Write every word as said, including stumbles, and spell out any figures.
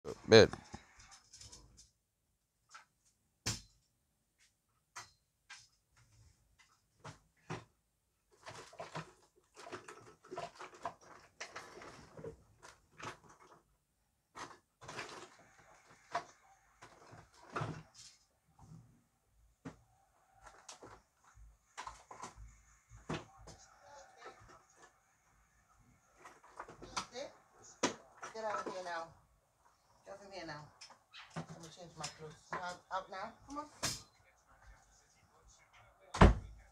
Bed. Get out of here now. Get from here now. Let me change my clothes. Out, out now. Come on.